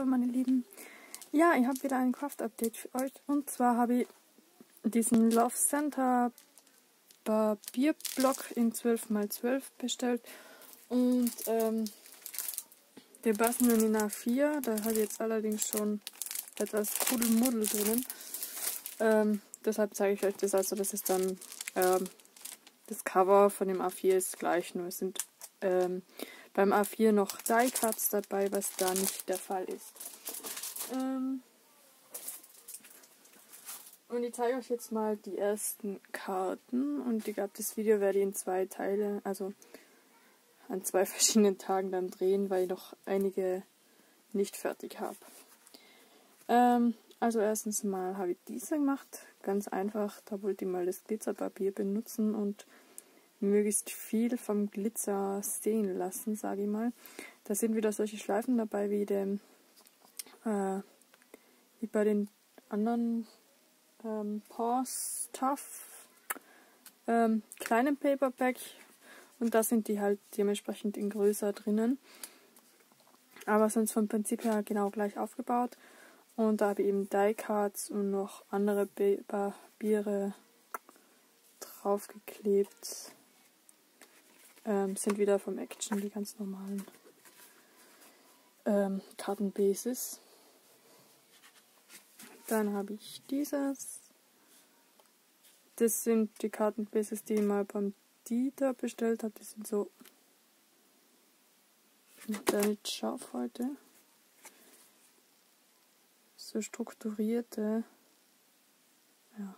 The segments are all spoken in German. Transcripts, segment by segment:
Hallo meine Lieben. Ja, ich habe wieder ein Craft-Update für euch. Und zwar habe ich diesen Love Center Papierblock in 12×12 bestellt. Und der passen dann in A4. Da hat jetzt allerdings schon etwas Kuddelmuddel drinnen. Deshalb zeige ich euch das. Also das ist dann das Cover von dem A4 ist gleich, nur es sind beim A4 noch Die-Cuts dabei, was da nicht der Fall ist. Und ich zeige euch jetzt mal die ersten Karten. Und ich glaube, das Video werde ich in 2 Teile, also an 2 verschiedenen Tagen dann drehen, weil ich noch einige nicht fertig habe. Also erstens mal habe ich diese gemacht. Ganz einfach, da wollte ich mal das Glitzerpapier benutzen und möglichst viel vom Glitzer stehen lassen, sage ich mal. Da sind wieder solche Schleifen dabei wie bei den anderen Paw Stuff kleinen Paperback, und da sind die halt dementsprechend in größer drinnen. Aber sonst vom Prinzip her genau gleich aufgebaut. Und da habe ich eben Die-Cards und noch andere Papiere draufgeklebt. Sind wieder vom Action die ganz normalen Kartenbases. Dann habe ich dieses. Das sind die Kartenbases, die ich mal beim Dieter bestellt habe. Die sind so. Ich mache da nicht scharf heute. So strukturierte. Ja.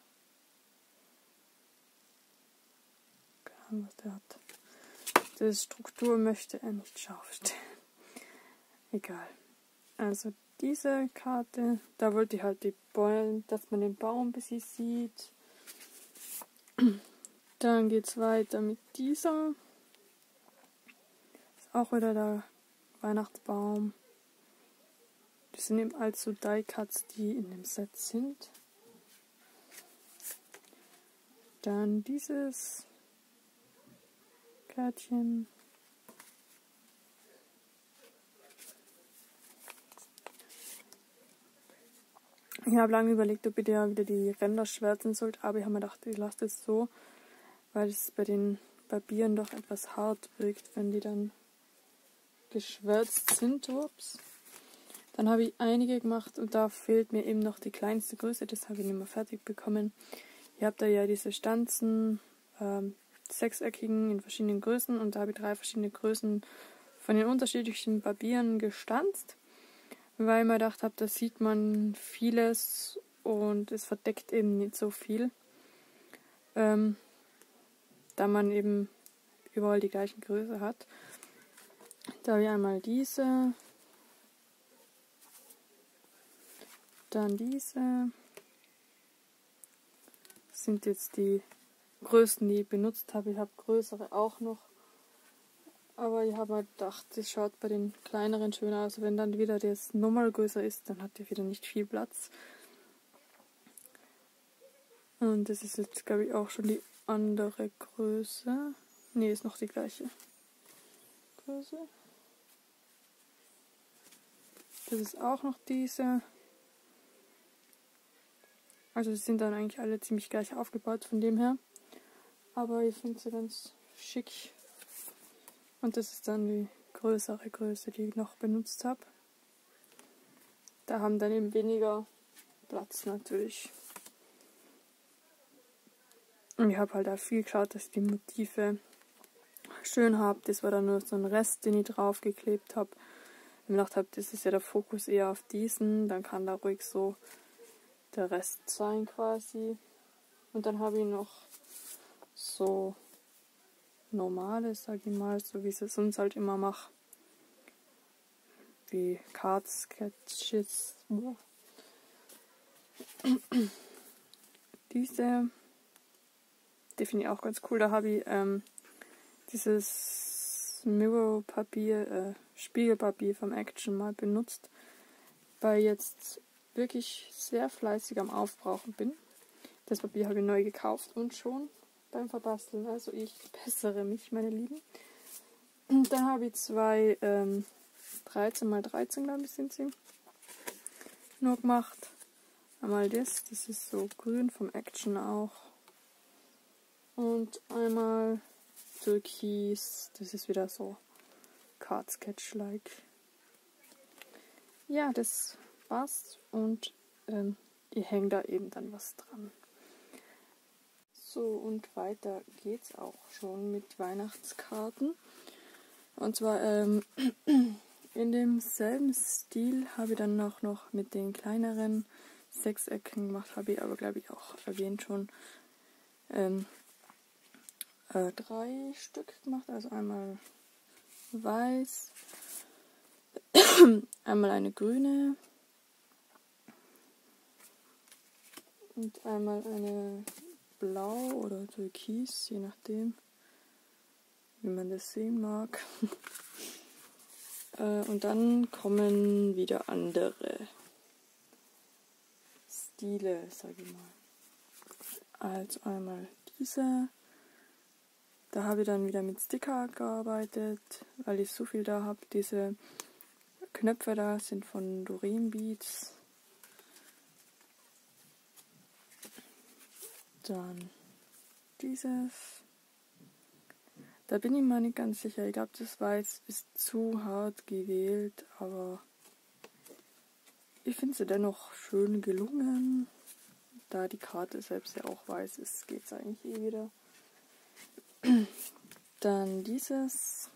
Keine Ahnung, was der hat. Die Struktur möchte er nicht scharf stellen. Egal. Also diese Karte, da wollte ich halt die Bäume, dass man den Baum ein bisschen sieht. Dann geht es weiter mit dieser. Ist auch wieder der Weihnachtsbaum. Das sind eben also Die-Cuts, die in dem Set sind. Dann dieses Kärtchen. Ich habe lange überlegt, ob ich da wieder die Ränder schwärzen sollte, aber ich habe mir gedacht, ich lasse das so, weil es bei den Papieren doch etwas hart wirkt, wenn die dann geschwärzt sind. Ups. Dann habe ich einige gemacht und da fehlt mir eben noch die kleinste Größe, das habe ich nicht mehr fertig bekommen. Ihr habt da ja diese Stanzen, sechseckigen in verschiedenen Größen, und da habe ich 3 verschiedene Größen von den unterschiedlichen Papieren gestanzt, weil ich mir gedacht habe, da sieht man vieles und es verdeckt eben nicht so viel, da man eben überall die gleiche Größe hat. Da habe ich einmal diese, dann diese. Das sind jetzt die größten, die ich benutzt habe. Ich habe größere auch noch. Aber ich habe halt gedacht, das schaut bei den kleineren schöner aus. Wenn dann wieder das nochmal größer ist, dann hat der wieder nicht viel Platz. Und das ist jetzt, glaube ich, auch schon die andere Größe. Ne, ist noch die gleiche Größe. Das ist auch noch diese. Also sie sind dann eigentlich alle ziemlich gleich aufgebaut von dem her. Aber ich finde sie ganz schick. Und das ist dann die größere Größe, die ich noch benutzt habe. Da haben dann eben weniger Platz natürlich. Und ich habe halt auch viel geschaut, dass ich die Motive schön habe. Das war dann nur so ein Rest, den ich draufgeklebt habe. Ich mir gedacht habe, das ist ja der Fokus eher auf diesen. Dann kann da ruhig so der Rest sein quasi. Und dann habe ich noch so normales, sag ich mal, so wie ich es sonst halt immer mache. Wie Card Sketches. Diese, die finde ich auch ganz cool. Da habe ich dieses Mirror-Papier, Spiegelpapier vom Action mal benutzt, weil ich jetzt wirklich sehr fleißig am Aufbrauchen bin. Das Papier habe ich neu gekauft und schon beim Verbasteln. Also ich bessere mich, meine Lieben. Und dann habe ich 2 13×13, glaube ich, sind sie. nur gemacht. Einmal das ist so grün vom Action auch. Und einmal Türkis, das ist wieder so Card Sketch-like. Ja, das war's und ihr hängt da eben dann was dran. So, und weiter geht's auch schon mit Weihnachtskarten. Und zwar in demselben Stil habe ich dann auch noch mit den kleineren Sechsecken gemacht, habe ich aber glaube ich auch erwähnt schon 3 Stück gemacht, also einmal weiß, einmal eine grüne und einmal eine blau oder türkis, je nachdem, wie man das sehen mag. Und dann kommen wieder andere Stile, sage ich mal. Also einmal diese. Da habe ich dann wieder mit Sticker gearbeitet, weil ich so viel da habe. Diese Knöpfe da sind von Doreen Beats. Dann dieses. Da bin ich mir nicht ganz sicher. Ich glaube, das war jetzt ist zu hart gewählt, aber ich finde sie dennoch schön gelungen. Da die Karte selbst ja auch weiß ist, geht es eigentlich eh wieder. Dann dieses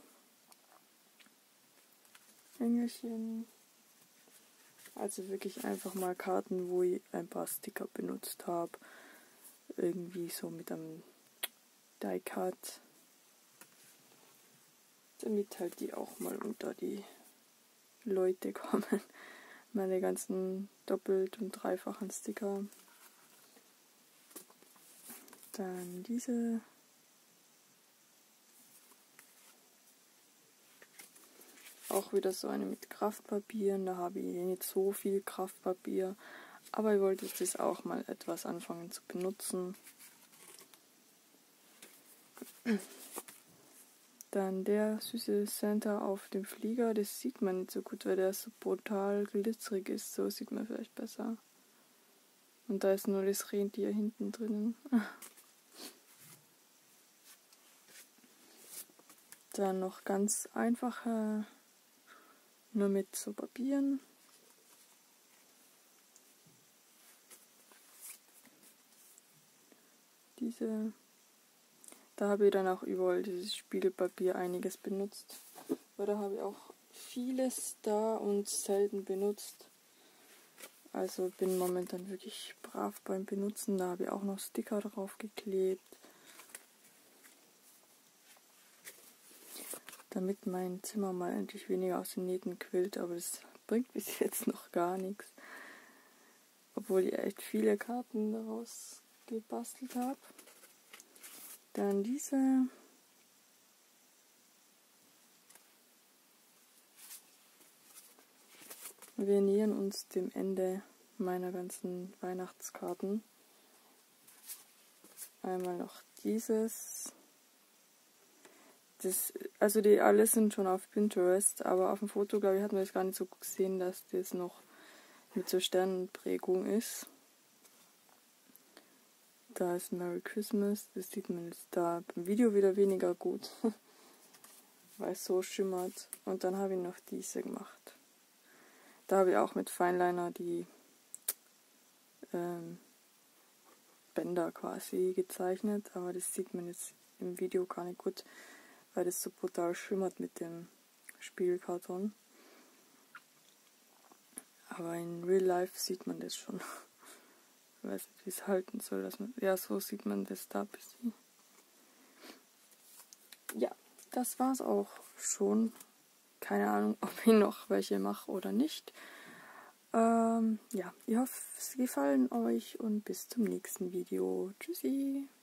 Engelchen. Also wirklich einfach mal Karten, wo ich ein paar Sticker benutzt habe. Irgendwie so mit einem Die-Cut. Damit halt die auch mal unter die Leute kommen. Meine ganzen doppelt- und dreifachen Sticker. Dann diese. Auch wieder so eine mit Kraftpapieren. Da habe ich nicht so viel Kraftpapier. Aber ich wollte das auch mal etwas anfangen zu benutzen. Dann der süße Santa auf dem Flieger. Das sieht man nicht so gut, weil der so brutal glitzerig ist. So sieht man vielleicht besser. Und da ist nur das Rentier hinten drinnen. Dann noch ganz einfache, nur mit so Papieren. Diese. Da habe ich dann auch überall dieses Spiegelpapier einiges benutzt. Weil da habe ich auch vieles da und selten benutzt. Also bin momentan wirklich brav beim Benutzen. Da habe ich auch noch Sticker drauf geklebt. Damit mein Zimmer mal endlich weniger aus den Nähten quillt. Aber das bringt bis jetzt noch gar nichts. Obwohl ich echt viele Karten daraus gebastelt habe. Dann diese. Wir nähern uns dem Ende meiner ganzen Weihnachtskarten. Einmal noch dieses. Also die alle sind schon auf Pinterest, aber auf dem Foto, glaube ich, hat man das gar nicht so gesehen, dass das noch mit so Sternenprägung ist. Da ist Merry Christmas, das sieht man jetzt da beim Video wieder weniger gut, weil es so schimmert. Und dann habe ich noch diese gemacht. Da habe ich auch mit Fineliner die Bänder quasi gezeichnet, aber das sieht man jetzt im Video gar nicht gut, weil das so brutal schimmert mit dem Spiegelkarton. Aber in Real Life sieht man das schon. Ich weiß nicht, wie es halten soll. Ja, so sieht man das da ein bisschen. Ja, das war's auch schon. Keine Ahnung, ob ich noch welche mache oder nicht. Ja, ich hoffe, es gefallen euch und bis zum nächsten Video. Tschüssi!